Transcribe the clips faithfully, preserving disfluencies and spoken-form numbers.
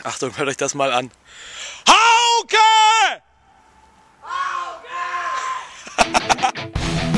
Achtung, hört euch das mal an. Hauke! Hauke!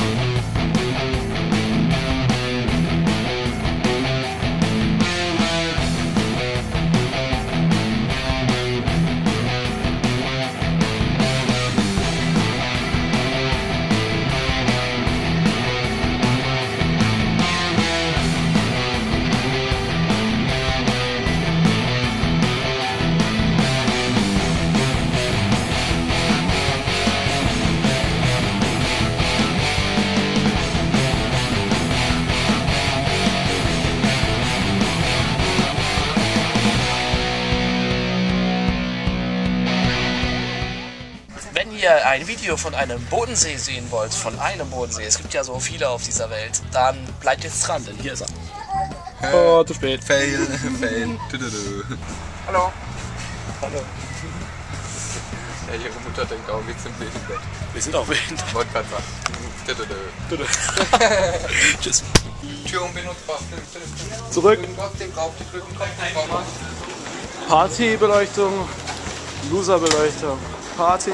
Wenn ihr ein Video von einem Bodensee sehen wollt, von einem Bodensee, es gibt ja so viele auf dieser Welt, dann bleibt jetzt dran, denn hier ist er. Oh, zu spät. Fail, fail. Du, du, du. Hallo. Hallo. Ja, ihre Mutter denkt auch, wir sind behindert. Wir sind auch behindert. Wollte gerade sagen. Du, du, du. Du, du. Tschüss. Tür unbenutzbar. Zurück. Den drauf, die drücken drauf. Partybeleuchtung, Loserbeleuchtung. Party.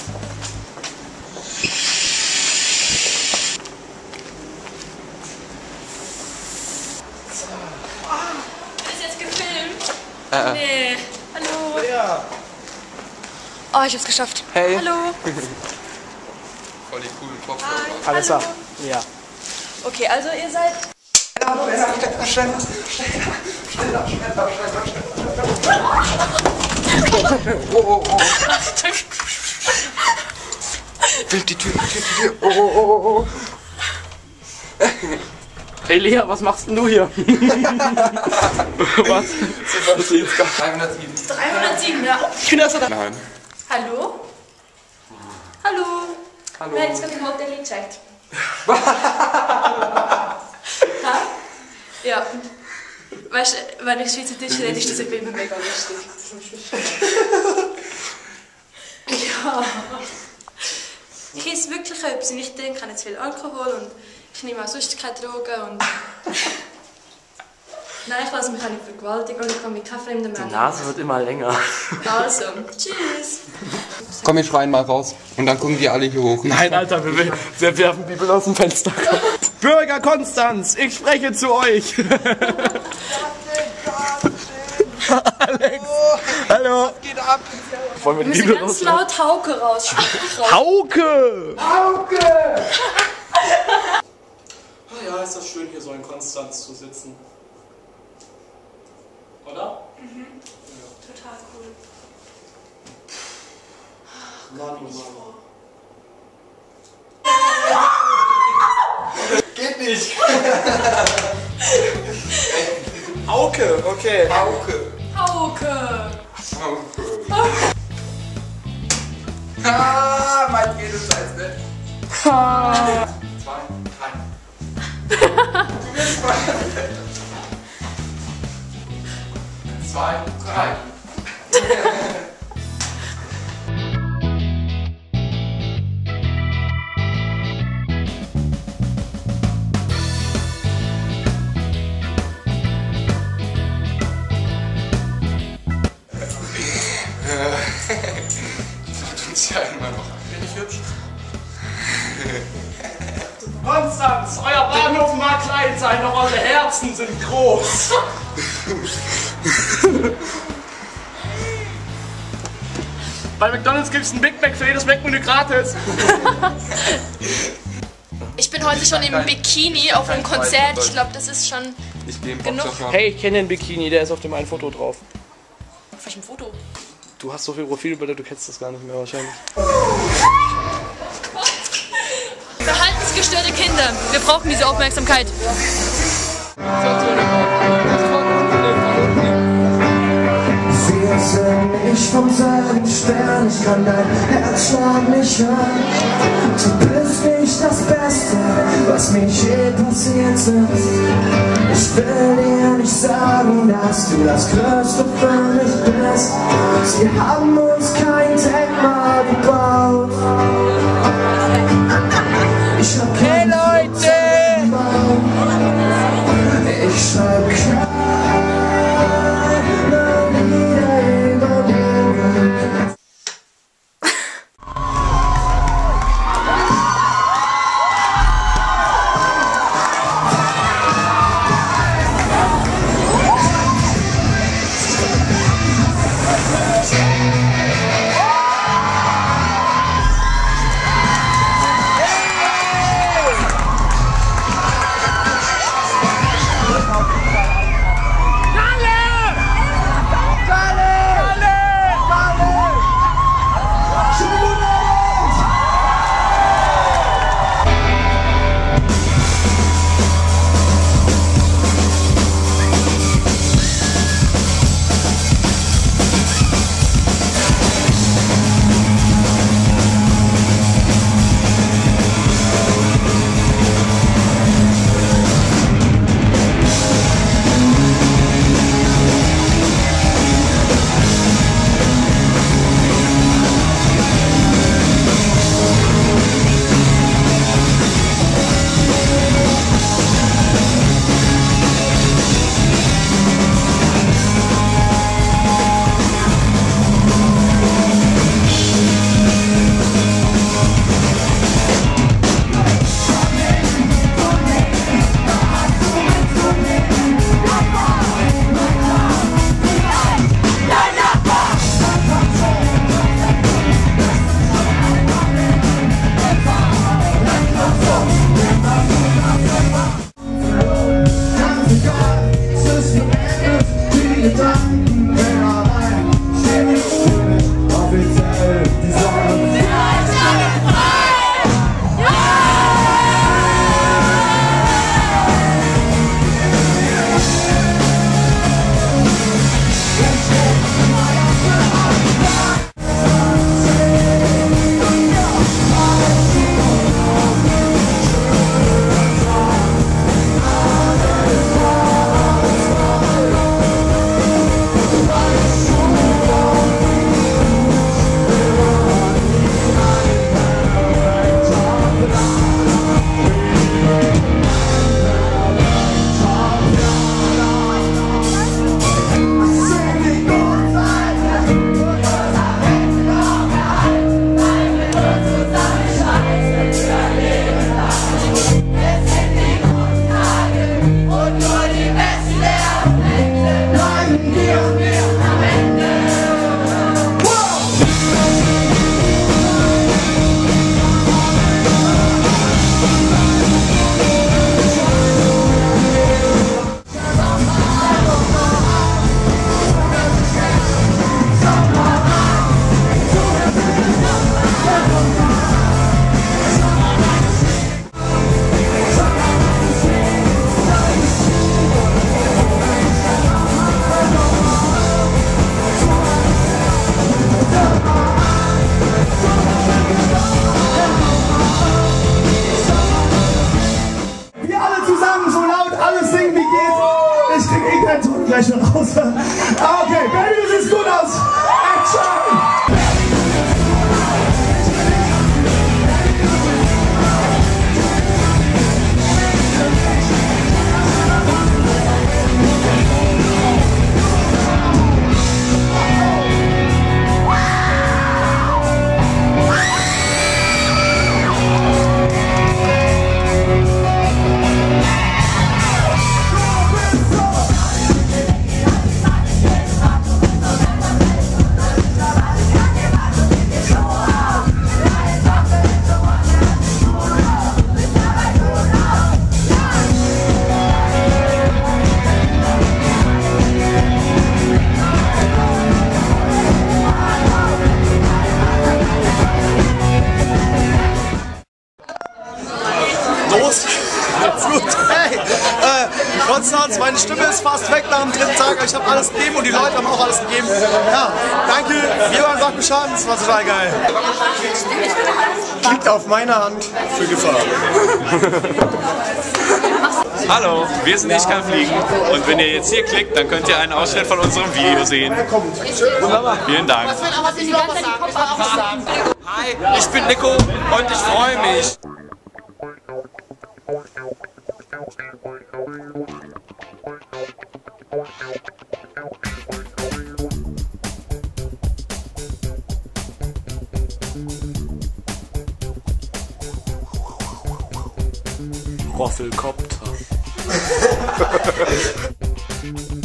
Ist jetzt gefilmt? Äh. Nee. Hallo. Ja. Oh, ich hab's geschafft. Hey. Hallo. Voll die coolen Kopf. Alles klar. Ja. Okay, also ihr seid... Schneller, schneller, schneller, schneller, schneller, schneller. Oh, oh, oh. Bild die Tür, die Tür, die Tür. Oh, oh, oh, oh. Hey Lea, was machst denn du hier? Was? dreihundertsieben. dreihundertsieben, ja. Ich bin erst da. Nein. Hallo? Hallo? Hallo. Wer hat jetzt gerade den Hauptdeli gecheckt? Ha? Ja. Weißt du, wenn ich Schweizerdeutsch rede, ist das immer mega lustig. Ja. Ich esse wirklich etwas und ich denke, ich habe nicht zu viel Alkohol und ich nehme auch sonst keine Drogen und... Nein, ich lasse mich auch nicht vergewaltigen und ich kann mit keinem fremden Mann. Die Nase wird immer länger. Also, tschüss. Komm, wir schreien mal raus. Und dann gucken die alle hier hoch. Nein, Alter, wir, wir werfen Bibel aus dem Fenster. Bürger Konstanz, ich spreche zu euch. Alex, hallo. Geht ab. Wollen wir die Wir müssen Bibel ganz raus? laut Hauke raus. Hauke! Hauke! Oh ja, ist das schön, hier so in Konstanz zu sitzen. Oder? Mhm. Ja. Total cool. Mann, Mann. Geht nicht. Hauke, okay. Hauke. Hauke! Hauke. Ah, mein jedes Scheiß, ne? Ha. Zwei, drei. Du wirst mal. Zwei, drei. Tut's ja immer noch. Bin ich hübsch? Konstanz, euer Bahnhof mag klein sein, doch eure Herzen sind groß. Bei McDonald's gibt es einen Big Mac für jedes Mac-Menü gratis. Ich bin heute schon im Bikini auf einem Konzert. Ich glaube, das ist schon Ich gehe im genug. Boxershop. Hey, ich kenne den Bikini, der ist auf dem einen Foto drauf. Auf welchem Foto? Du hast so viel Profilbilder, du kennst das gar nicht mehr wahrscheinlich. Verhaltensgestörte Kinder. Wir brauchen diese Aufmerksamkeit. Wir sind nicht vom selben Stern, ich kann dein Herzschlag nicht hören. Du bist nicht das Beste, was mir je passiert ist. Ich will dir nicht sagen, dass du das Größte für mich bist. Sie haben uns kein Denkmal gebaut. Ich hab hey Leute! Ich schreib keine Lieder. Spaß. Meine Stimme ist fast weg nach dem dritten Tag. Ich habe alles gegeben und die Leute haben auch alles gegeben. Ja, danke. Björn, sag Bescheid. Das war total geil. Klickt auf meine Hand für Gefahr. Hallo, wir sind Ich kann fliegen und wenn ihr jetzt hier klickt, dann könnt ihr einen Ausschnitt von unserem Video sehen. Wunderbar. Vielen Dank. Hi, ich bin Nico und ich freue mich. Roffelkopter.